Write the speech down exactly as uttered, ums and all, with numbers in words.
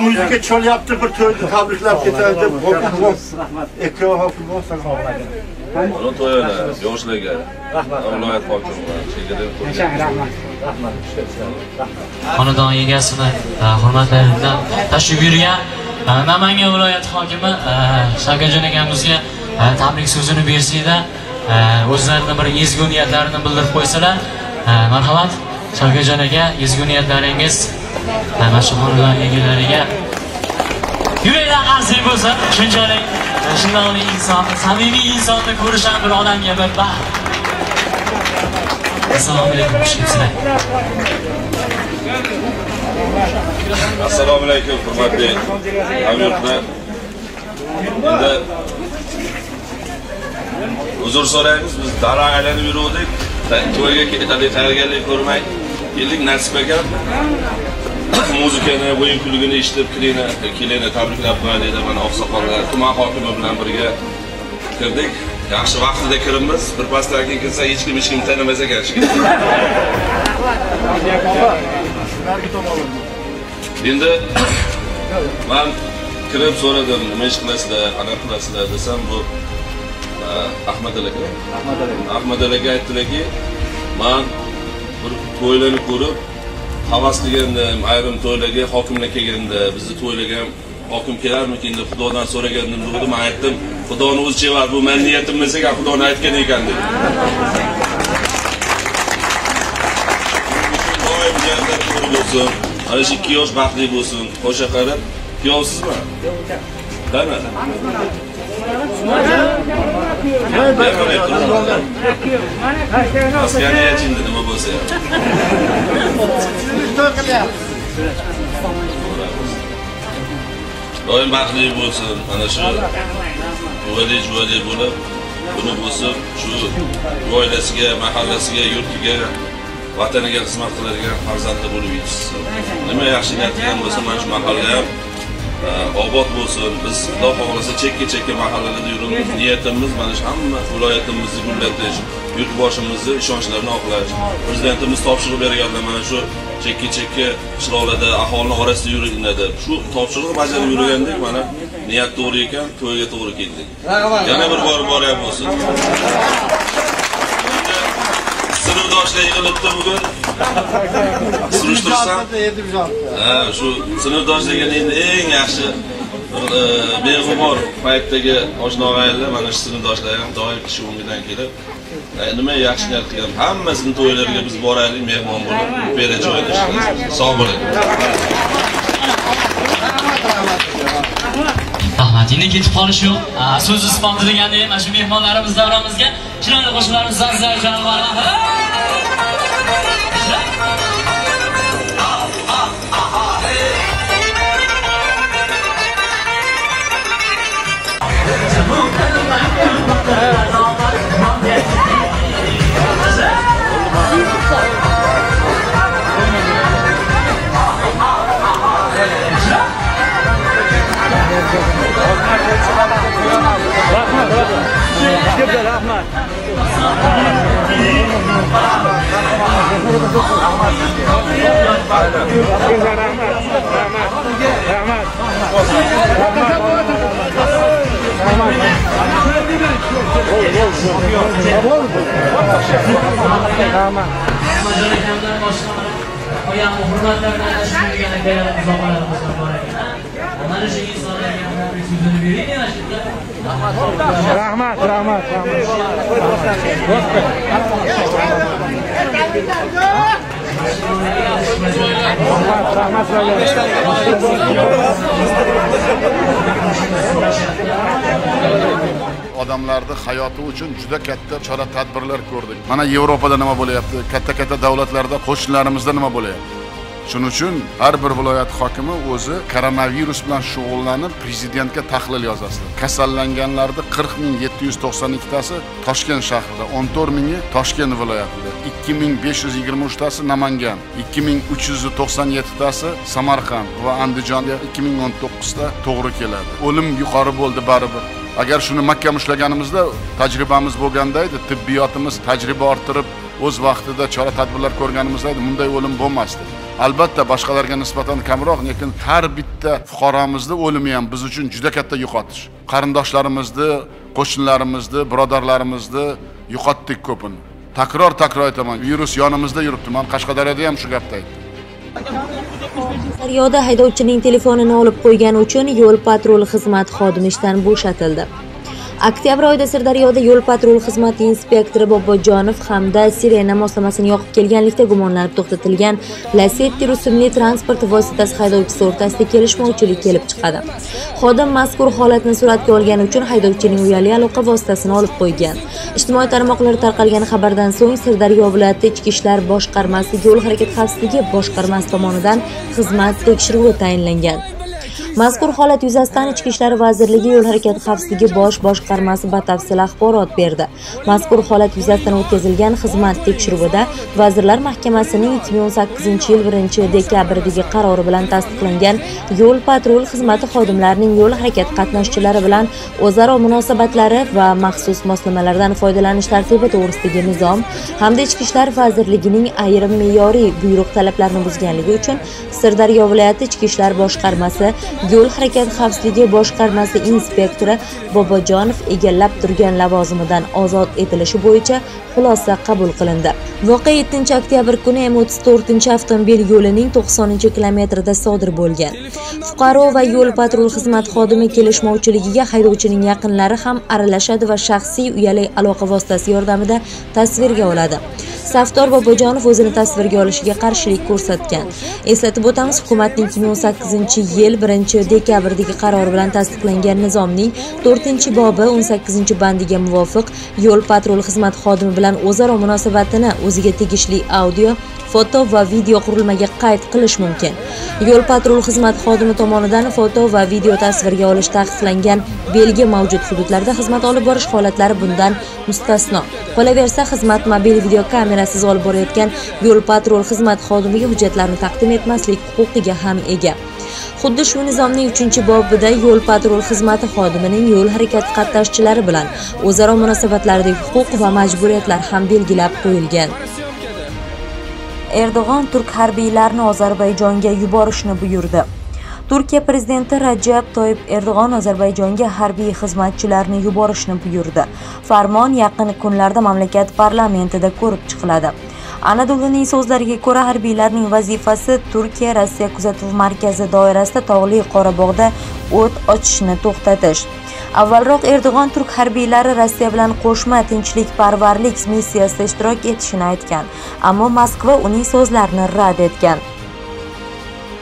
Müzika çalıptı, bir to'yni tabriklab ketadi deb Ekrem hokim bo'lsa xohlagan. Uni to'yini yoshlarga, viloyat hokimiga, rahmat. Rahmat. Xonadon egasini hurmatlarimdan tashrif buyurgan Namangan viloyati hokimi Shavkatjon akamizga tabrik so'zini bersida o'zlarining bir ezgu niyatlarini bildirib qo'ysalar, marhamat Shavkatjon aka, ezgu niyatlaringiz mana shu xonadon egalariga yurakdan qarsak bo'lsa, shunchalik shunday insonni, samimiy insonni ko'rishgan bir odamga bir baxt. Assalomu alaykum sizlar. Assalomu alaykum hurmatli hamyurtlar. Endi uzr so'raymiz, biz dara aylanib yurdik. To'yga ketalik, tayyorgarlik ko'rmay keldik. Nasib ekan muzikani, o'yin kulgini eshitib, kelini, kelini tabriklab qo'yadi deb mana oqsoqollar, tuman hokimi bilan birga kirdik. Yaxshi vaqtida kiribmiz. Bir pasdan keyin kelsa hech kim hech kim tanimas ekan. Endi men kirib so'radim, nima ish qilasizlar, qanaqa qilasizlar desam, bu Ahmad aka. Ahmad aka. Ahmad aka aytdilarki, men bir to'ylarni ko'rib, havas qilgandim, ayrim to'ylarga hokimlar kelganda, bizni to'ylarga ham hokim kelarmikin deb Xudodan so'ragandim dedi. Men aytdim, Xudoni o'zi chevar, bu men niyatim emas ekan, Xudoni aytgan ekan dedi. Doim jannat bo'lsin. Ana shu ikki yosh baxtli bo'lsin. Qo'sha qarab, kuyovsizmi? Qani? Askani yachinda nima bo'lsa ham. Doim baxtli bo'lsin. Ana shu o'g'li-juvali bo'lib, buni bo'lsin, shu oilasiga, mahallasiga, yurtiga, vataniga xizmat qiladigan farzandli bo'lib yetishsin. Nima yaxshi niyat qilgan bo'lsa, mana shu mahalla ham obod bo'lsin. Biz Xudo xohlasa chekka-chekka mahallalarda yuramiz. Niyatimiz mana shu hamma viloyatimizni gullatish, yurtboshimizni ishonchlarini oqlash. Prezidentimiz topshiriq berganlar mana shu chekka-chekka qishloqlarda aholini orasida yuringlar deb. Shu topshiriqni bajarib yurgandek, mana niyat to'g'ri ekan, to'yga to'g'ri keldik. Yana bir bor bor bo'lsin. Sinfdoshlar yig'ilibdi bugun. Surishtirsam, ha, shu sinfdoshlarga endi eng yaxshi beg'ubor paytdagi oshna-og'aylar, mana shu sinfdoshlar ham doim kishi o'ngidan kelib, nima yaxshi niyat qilgan, hammasini to'ylariga biz boraylik, mehmon bo'lib, bera joyda ishlaymiz. Sog' bo'ling. Rahmat. Endi ketib qolish yo'q. So'z isboti degandek, mana shu mehmonlarimiz davramizga chiroyli qo'shiqlarimiz zarzar janob. Rahmat, rahmat, Odamlarning hayoti uchun juda katta chora-tadbirlar ko'rdik. Mana Yevropada nima bo'layapti, katta-katta davlatlarda, qo'shnilarimizda nima bo'layapti. Shuning uchun har bir viloyat hokimi o'zi koronavirus bilan shug'ullanib prezidentga tahlil yozasi. Kasallanganlarning qirq ming yetti yuz to'qson ikki tasi Toshkent shahrida, o'n to'rt mingi Toshkent viloyatida, ikki ming besh yuz yigirma uch tasi Namangan, ikki ming uch yuz to'qson yetti tasi Samarqand va Andijonga ikki ming o'n to'qqiz ta to'g'ri keladi. O'lim yuqori bo'ldi baribir. Agar shuni mahkam ushlaganimizda tajribamiz bo'lganda edi, tibbiyotimiz tajriba orttirib o'z vaqtida chora-tadbirlar ko'rganimizda edi, bunday o'lim bo'lmasdi. albatta boshqalarga nisbatan kamroq, lekin har bitta fuqaromizni o'limi ham biz uchun juda katta yo'qotish. Qarindoshlarimizni, qo'shnilarimizni, birodarlarimizni yo'qotdik ko'pini. Takror takror aytaman, virus yonimizda yuribdi. Men Qashqadaryoda ham shu gapni aytdim. Daryoda haydovchining telefonini olib qo'ygani uchun yo'l patrul xizmati xodimi ishdan bo'shatildi. Oktyabr oyida Sirdaryoda yo'l patrul xizmati inspektori Bobojonov hamda sirena moslamasini yoqib kelganlikda gumonlanib to'xtatilgan Lacetti rusumli transport vositasi haydovchisi o'rtasida kelishmovchilik kelib chiqadi. Xodim mazkur holatni suratga olgani uchun haydovchining uyali aloqa vositasini olib qo'ygan. Ijtimoiy tarmoqlarda tarqalgan xabardan so'ng Sirdaryo viloyati Ichki ishlar boshqarmasi yo'l harakati xavfsizligi boshqarmasi tomonidan xizmat tekshiruvi tayinlangan. Mazkur holat yuzasidan Ichki ishlar vazirligi yo'l harakati xavfsizligi bosh boshqarmasi batafsil axborot berdi. Mazkur holat yuzasidan o'tkazilgan xizmat tekshiruvida Vazirlar Mahkamasining ikki ming o'n sakkizinchi yil birinchi dekabrdagi qarori bilan tasdiqlangan yo'l patrul xizmati xodimlarining yo'l harakati qatnashchilari bilan o'zaro munosabatlari va maxsus moslamalardan foydalanish tartibi to'g'risidagi nizom hamda Ichki ishlar vazirligining ayrim me'yoriy buyruq talablarini buzganligi uchun Sirdaryo viloyati Ichki ishlar boshqarmasi yo'l harakati xavfsizligi boshqarmasi inspektori Bobojonov egallab turgan lavozimidan ozod etilishi bo'yicha xulosa qabul qilindi. Voqea yettinchi oktyabr kuni M o'ttiz to'rtinchi avtomobil yo'lining to'qsoninchi kilometrida sodir bo'lgan. Fuqaro va yo'l patrul xizmat xodimi kelishmovchiligiga haydovchining yaqinlari ham aralashadi va shaxsiy uyali aloqa vositasi yordamida tasvirga oladi. Safdor Bobojonov o'zini tasvirga olishiga qarshilik ko'rsatgan. Eslatib o'tamiz, hukumatning ikki ming o'n sakkizinchi yil birinchi dekabrdagi qarori bilan tasdiqlangan nizomning to'rtinchi bobi o'n sakkizinchi bandiga muvofiq yo'l patrul xizmat xodimi bilan o'zaro munosabatini o'ziga tegishli audio, foto va video qurilmaga qayd qilish mumkin. Yo'l patrul xizmat xodimi tomonidan foto va video tasvirga olish taqiqlangan belgi mavjud hududlarda xizmat olib borish holatlari bundan mustasno. Qolaversa, xizmat mobil video kamerasiz olib borayotgan yo'l patrul xizmat xodimiga hujjatlarni taqdim etmaslik huquqiga ham ega. Xuddi shu nizomning uchinchi bobida yo'l patrul xizmati xodimining yo'l harakati qatnashchilari bilan o'zaro munosabatlaridagi huquq va majburiyatlar ham belgilab qo'yilgan. Erdo'g'on turk harbiylarini Ozarbayjonga yuborishni buyurdi. Turkiya prezidenti Rajab Toyyib Erdo'g'on Ozarbayjonga harbiy xizmatchilarni yuborishni buyurdi. Farmon yaqin kunlarda mamlakat parlamentida ko'rib chiqiladi. Anadoluning so'zlariga ko'ra, harbiylarning vazifasi Turkiya Rossiya kuzatuv markazi doirasida Tog'li Qorabog'da o't ochishni to'xtatish. Avvalroq Erdo'g'on turk harbiylari Rossiya bilan qo'shma tinchlikparvarlik missiyasida ishtirok etishini aytgan, ammo Moskva uning so'zlarini rad etgan.